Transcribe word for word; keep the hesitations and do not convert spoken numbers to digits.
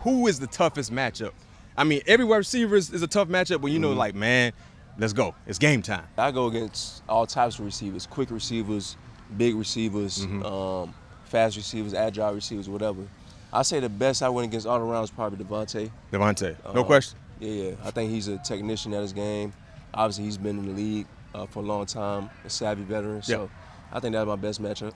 who is the toughest matchup? I mean, every wide receiver is, is a tough matchup, but you know, Mm-hmm. like, man, let's go. It's game time. I go against all types of receivers, quick receivers, big receivers, Mm-hmm. um, fast receivers, agile receivers, whatever. I say the best I went against all around is probably Devontae. Devontae, no Uh, question. Yeah, yeah. I think he's a technician at his game. Obviously, he's been in the league uh, for a long time, a savvy veteran. So I think that's my best matchup.